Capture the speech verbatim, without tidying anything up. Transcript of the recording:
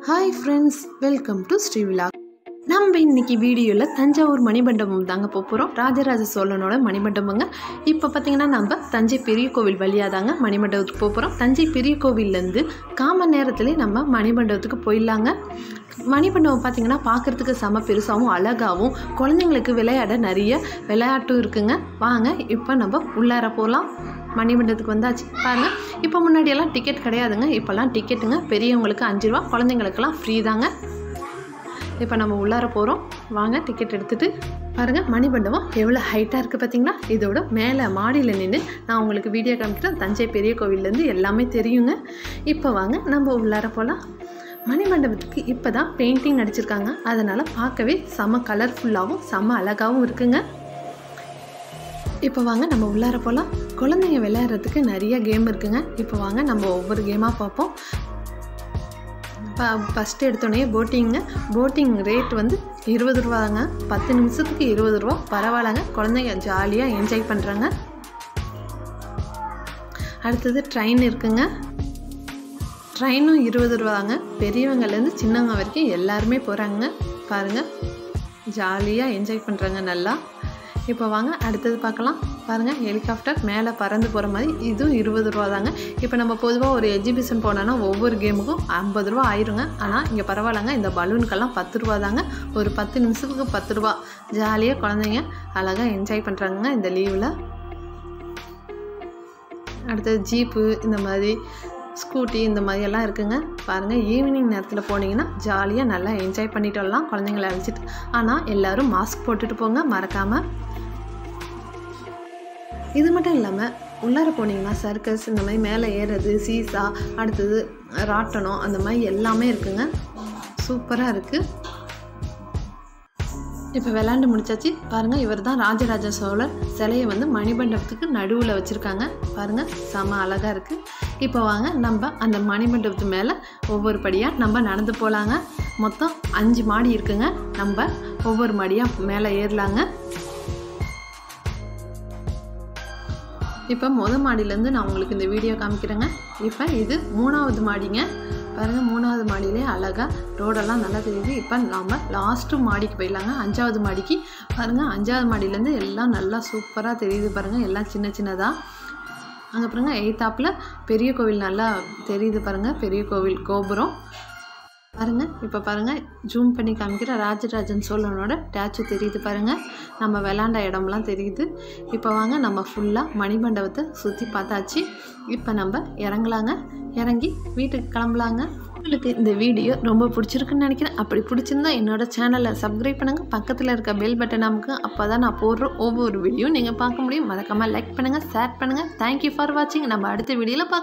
Hi friends, welcome to Sri Vlog. நம்ம இன்னைக்கு வீடியோல தஞ்சாவூர் மணிமண்டபம் தாங்க போறோம். ராஜராஜ சோழனோட மணிமண்டபங்க. இப்போ பாத்தீங்கன்னா நம்ம தஞ்சை பெரிய கோவில் வழியா தாங்க மணிமண்டபத்துக்கு போறோம். தஞ்சை பெரிய கோவில்ல இருந்து காம நேரத்திலே நம்ம மணிமண்டபத்துக்கு போயிடலாங்க. மணிமண்டபம் பாத்தீங்கன்னா பார்க்கிறதுக்கு செம பெருசாவும் அழகாவும் குழந்தைகளுக்கு விளையாட நிறைய விளையாட்டும் இருக்குங்க. வாங்க இப்போ நம்ம உள்ளார போலாம். மணிமண்டபத்துக்கு வந்தாச்சு பாருங்க. இப்போ முன்னாடியெல்லாம் டிக்கெட் கிடையாதுங்க. இப்போல்லாம் டிக்கெட்டுங்க. பெரியவங்களுக்கு அஞ்சு ரூபா, குழந்தைங்களுக்கெல்லாம் ஃப்ரீ தாங்க. இப்போ நம்ம உள்ளார போகிறோம். வாங்க டிக்கெட் எடுத்துகிட்டு பாருங்கள். மணிமண்டபம் எவ்வளோ ஹைட்டாக இருக்குது பார்த்தீங்களா? இதோட மேலே மாடியில் நின்று நான் உங்களுக்கு வீடியோ காமிக்கிறேன். தஞ்சை பெரிய கோவில்லேருந்து எல்லாமே தெரியுங்க. இப்போ வாங்க நம்ம உள்ளார போகலாம். மணிமண்டபத்துக்கு இப்போ தான் பெயிண்டிங் அடிச்சிருக்காங்க. அதனால் பார்க்கவே செம கலர்ஃபுல்லாகவும் செம அழகாகவும் இருக்குங்க. இப்போ வாங்க நம்ம உள்ளார போகலாம். குழந்தைங்க விளையாடுறதுக்கு நிறைய கேம் இருக்குங்க. இப்போ வாங்க நம்ம ஒவ்வொரு கேமாக பார்ப்போம். ஃபஸ்ட்டு எடுத்தோடனே போட்டிங்க. போட்டிங் ரேட் வந்து இருபது ரூபாங்க. பத்து நிமிஷத்துக்கு இருபது ரூபா. பரவாயில்லைங்க. குழந்தைங்க ஜாலியாக என்ஜாய் பண்ணுறாங்க. அடுத்தது ட்ரெயின் இருக்குங்க. ட்ரெயினும் இருபது ரூபாங்க. பெரியவங்கலேருந்து சின்னவங்க வரைக்கும் எல்லாருமே போகிறாங்க. பாருங்கள், ஜாலியாக என்ஜாய் பண்ணுறாங்க நல்லா. இப்போ வாங்க அடுத்தது பார்க்கலாம். பாருங்கள், ஹெலிகாப்டர் மேலே பறந்து போகிற மாதிரி இதுவும் இருபது ரூபா தாங்க. இப்போ நம்ம பொதுவாக ஒரு எக்ஸிபிஷன் போனோன்னா ஒவ்வொரு கேமுக்கும் ஐம்பது ரூபா ஆயிருங்க. ஆனால் இங்கே பரவாயில்லைங்க. இந்த பலூனுக்கெல்லாம் பத்து ரூபா தாங்க. ஒரு பத்து நிமிஷத்துக்கு பத்து ரூபா. ஜாலியாக குழந்தைங்க அழகாக என்ஜாய் பண்ணுறாங்க இந்த லீவில். அடுத்தது ஜீப்பு, இந்த மாதிரி ஸ்கூட்டி, இந்த மாதிரியெல்லாம் இருக்குங்க. பாருங்கள், ஈவினிங் நேரத்தில் போனீங்கன்னா ஜாலியாக நல்லா என்ஜாய் பண்ணிட்டு வரலாம் குழந்தைங்கள அழைச்சிட்டு. ஆனால் எல்லோரும் மாஸ்க் போட்டுட்டு போங்க மறக்காமல். இது மட்டும் இல்லாமல் உள்ளார போனீங்கன்னா சர்க்கஸ், இந்த மாதிரி மேலே ஏறுறது, சீசா, அடுத்தது ராட்டனம், அந்த மாதிரி எல்லாமே இருக்குங்க. சூப்பராக இருக்குது. இப்போ விளாண்டு முடிச்சாச்சு. பாருங்கள், இவர் தான் ராஜராஜ சோழர் சிலையை வந்து மணிமண்டபத்துக்கு நடுவில் வச்சுருக்காங்க. பாருங்கள், செம அழகாக இருக்குது. இப்போ வாங்க நம்ம அந்த மணிமண்டபத்து மேலே ஒவ்வொரு படியாக நம்ம நடந்து போகலாங்க. மொத்தம் அஞ்சு மாடி இருக்குங்க. நம்ம ஒவ்வொரு மாடியாக மேலே ஏறலாங்க. இப்போ மொதல் மாடியிலேருந்து நான் உங்களுக்கு இந்த வீடியோ காமிக்கிறேங்க. இப்போ இது மூணாவது மாடிங்க. பாருங்கள், மூணாவது மாடியிலே அழகாக ரோடெல்லாம் நல்லா தெரியுது. இப்போ நாம் லாஸ்ட்டு மாடிக்கு போயிடலாங்க. அஞ்சாவது மாடிக்கு. பாருங்கள், அஞ்சாவது மாடியிலேருந்து எல்லாம் நல்லா சூப்பராக தெரியுது. பாருங்கள், எல்லாம் சின்ன சின்னதாக. அங்கே பாருங்கள், எய்த்தாப்பில் பெரிய கோவில் நல்லா தெரியுது. பாருங்கள், பெரிய கோவில் கோபுரம் பாருங்கள். இப்போ பாருங்கள், ஜூம் பண்ணி காமிக்கிற ராஜராஜன் சோழனோட ஸ்டாச்சு தெரியுது. பாருங்கள், நம்ம விளாண்ட இடம்லாம் தெரியுது. இப்போ வாங்க நம்ம ஃபுல்லாக மணிமண்டபத்தை சுற்றி பார்த்தாச்சு. இப்போ நம்ம இறங்கலாங்க. இறங்கி வீட்டுக்கு கிளம்பலாங்க. உங்களுக்கு இந்த வீடியோ ரொம்ப பிடிச்சிருக்குன்னு நினைக்கிறேன். அப்படி பிடிச்சிருந்தா என்னோட சேனலை சப்ஸ்கிரைப் பண்ணுங்கள். பக்கத்தில் இருக்க பெல் பட்டன் நமக்கு. அப்போ தான் நான் போடுற ஒவ்வொரு வீடியோ நீங்கள் பார்க்க முடியும். மறக்காமல் லைக் பண்ணுங்கள், ஷேர் பண்ணுங்கள். தேங்க்யூ ஃபார் வாட்சிங். நம்ம அடுத்த வீடியோவில் பார்க்க